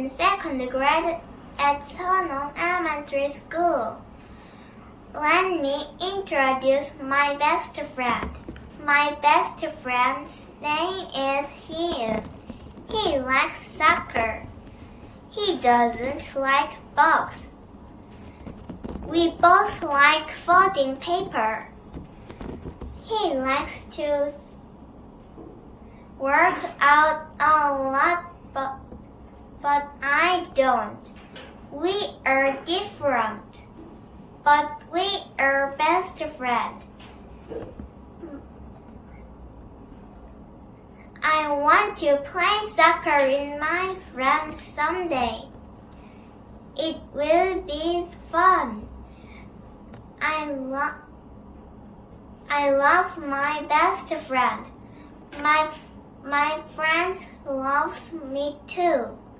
in second grade at Sonong Elementary School. Let me introduce my best friend. My best friend's name is Hugh. He likes soccer. He doesn't like books. We both like folding paper. He likes to work out a lot, but I don't. We are different, but we are best friends. I want to play soccer with my friend someday. It will be fun. I love my best friend. My friend loves me too.